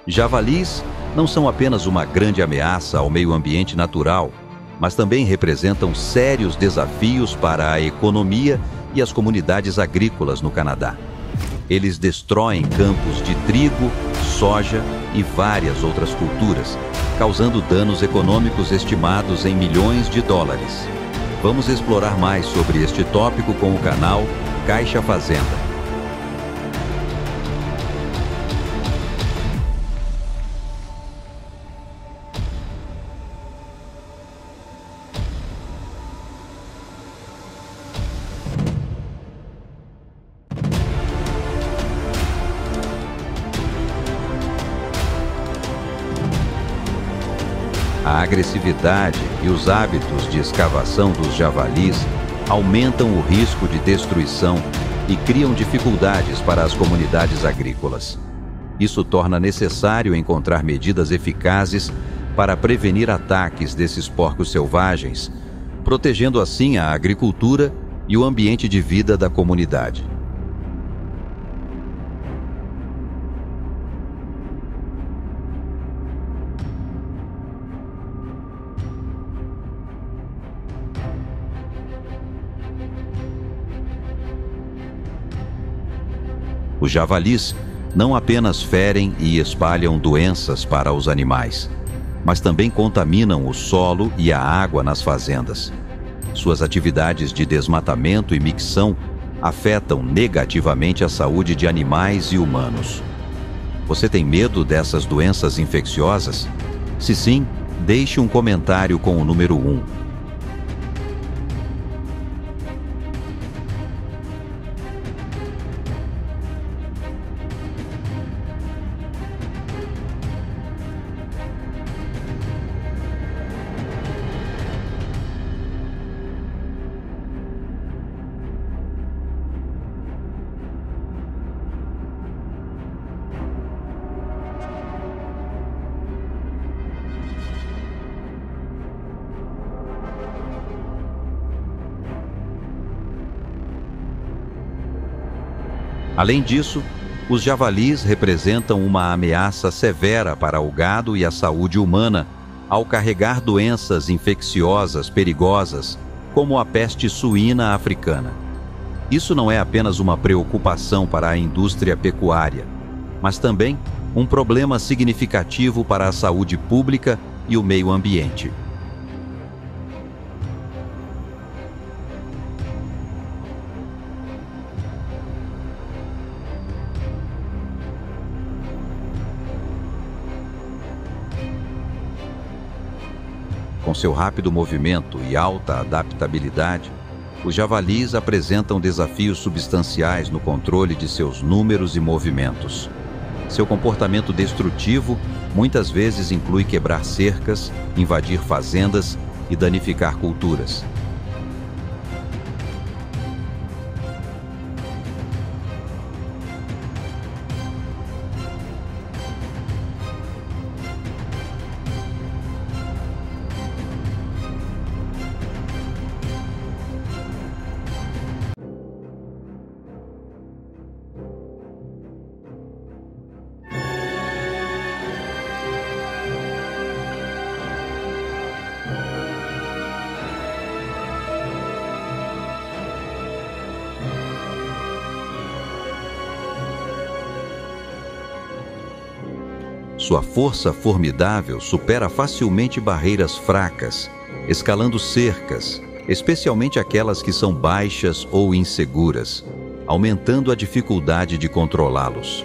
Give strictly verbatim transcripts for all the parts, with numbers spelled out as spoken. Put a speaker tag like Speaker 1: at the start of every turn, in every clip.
Speaker 1: Javalis não são apenas uma grande ameaça ao meio ambiente natural, mas também representam sérios desafios para a economia e as comunidades agrícolas no Canadá. Eles destroem campos de trigo, soja e várias outras culturas, causando danos econômicos estimados em milhões de dólares. Vamos explorar mais sobre este tópico com o canal Caixa Fazenda. A agressividade e os hábitos de escavação dos javalis aumentam o risco de destruição e criam dificuldades para as comunidades agrícolas. Isso torna necessário encontrar medidas eficazes para prevenir ataques desses porcos selvagens, protegendo assim a agricultura e o ambiente de vida da comunidade. Os javalis não apenas ferem e espalham doenças para os animais, mas também contaminam o solo e a água nas fazendas. Suas atividades de desmatamento e micção afetam negativamente a saúde de animais e humanos. Você tem medo dessas doenças infecciosas? Se sim, deixe um comentário com o número um. Além disso, os javalis representam uma ameaça severa para o gado e a saúde humana ao carregar doenças infecciosas perigosas, como a peste suína africana. Isso não é apenas uma preocupação para a indústria pecuária, mas também um problema significativo para a saúde pública e o meio ambiente. Com seu rápido movimento e alta adaptabilidade, os javalis apresentam desafios substanciais no controle de seus números e movimentos. Seu comportamento destrutivo muitas vezes inclui quebrar cercas, invadir fazendas e danificar culturas. Sua força formidável supera facilmente barreiras fracas, escalando cercas, especialmente aquelas que são baixas ou inseguras, aumentando a dificuldade de controlá-los.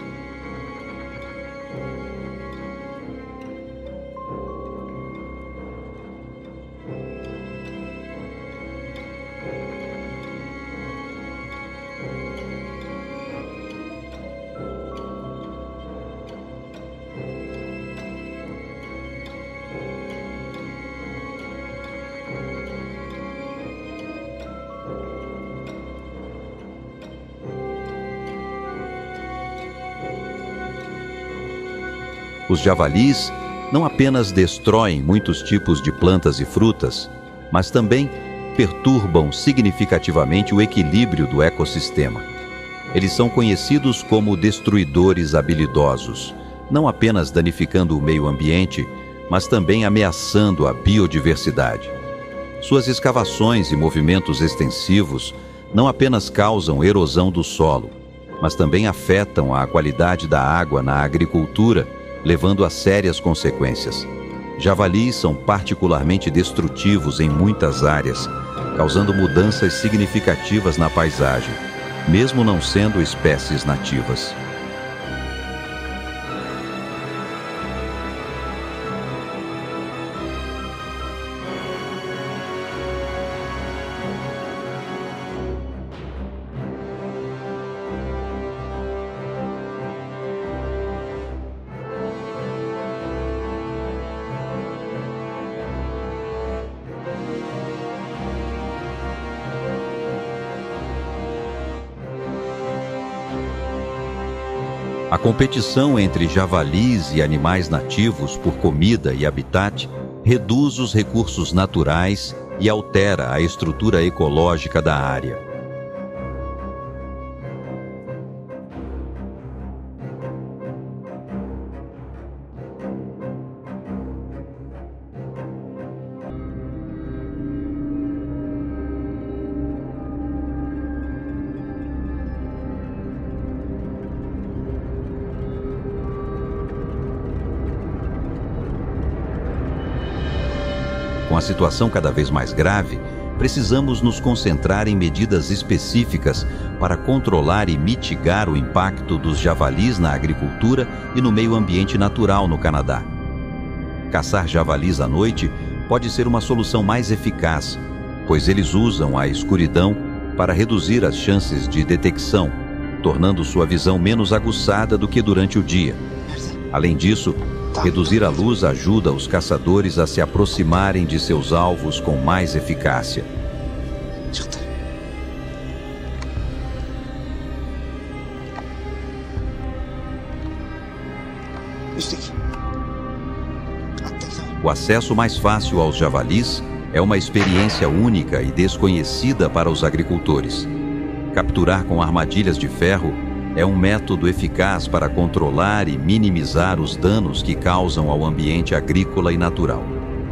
Speaker 1: Os javalis não apenas destroem muitos tipos de plantas e frutas, mas também perturbam significativamente o equilíbrio do ecossistema. Eles são conhecidos como destruidores habilidosos, não apenas danificando o meio ambiente, mas também ameaçando a biodiversidade. Suas escavações e movimentos extensivos não apenas causam erosão do solo, mas também afetam a qualidade da água na agricultura, levando a sérias consequências. Javalis são particularmente destrutivos em muitas áreas, causando mudanças significativas na paisagem, mesmo não sendo espécies nativas. A competição entre javalis e animais nativos por comida e habitat reduz os recursos naturais e altera a estrutura ecológica da área. Com a situação cada vez mais grave, precisamos nos concentrar em medidas específicas para controlar e mitigar o impacto dos javalis na agricultura e no meio ambiente natural no Canadá. Caçar javalis à noite pode ser uma solução mais eficaz, pois eles usam a escuridão para reduzir as chances de detecção, tornando sua visão menos aguçada do que durante o dia. Além disso, reduzir a luz ajuda os caçadores a se aproximarem de seus alvos com mais eficácia. O acesso mais fácil aos javalis é uma experiência única e desconhecida para os agricultores. Capturar com armadilhas de ferro é um método eficaz para controlar e minimizar os danos que causam ao ambiente agrícola e natural.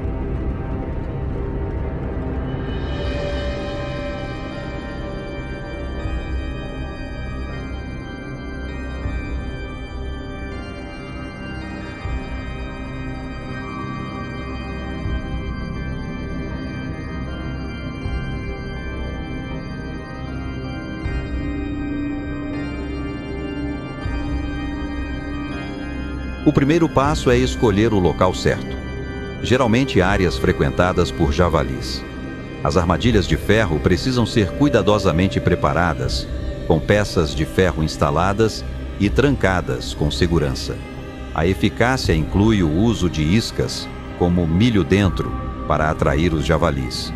Speaker 1: O primeiro passo é escolher o local certo, geralmente áreas frequentadas por javalis. As armadilhas de ferro precisam ser cuidadosamente preparadas, com peças de ferro instaladas e trancadas com segurança. A eficácia inclui o uso de iscas, como milho dentro, para atrair os javalis.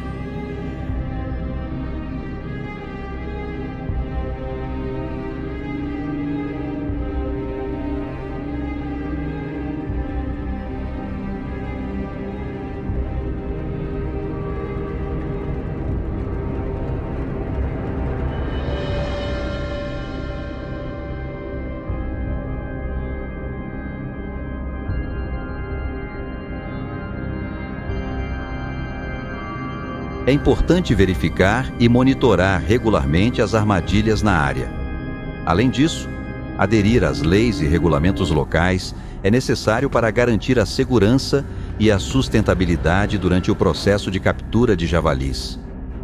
Speaker 1: É importante verificar e monitorar regularmente as armadilhas na área. Além disso, aderir às leis e regulamentos locais é necessário para garantir a segurança e a sustentabilidade durante o processo de captura de javalis.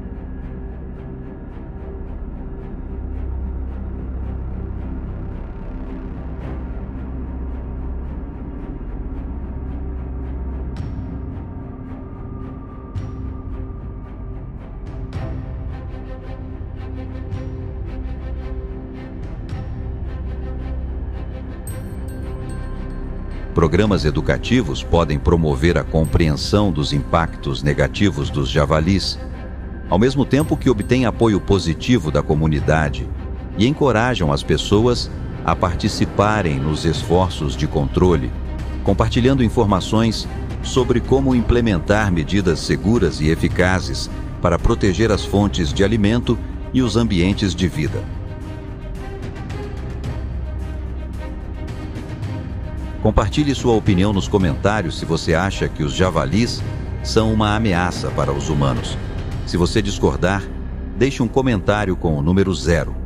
Speaker 1: Programas educativos podem promover a compreensão dos impactos negativos dos javalis, ao mesmo tempo que obtêm apoio positivo da comunidade e encorajam as pessoas a participarem nos esforços de controle, compartilhando informações sobre como implementar medidas seguras e eficazes para proteger as fontes de alimento e os ambientes de vida. Compartilhe sua opinião nos comentários se você acha que os javalis são uma ameaça para os humanos. Se você discordar, deixe um comentário com o número zero.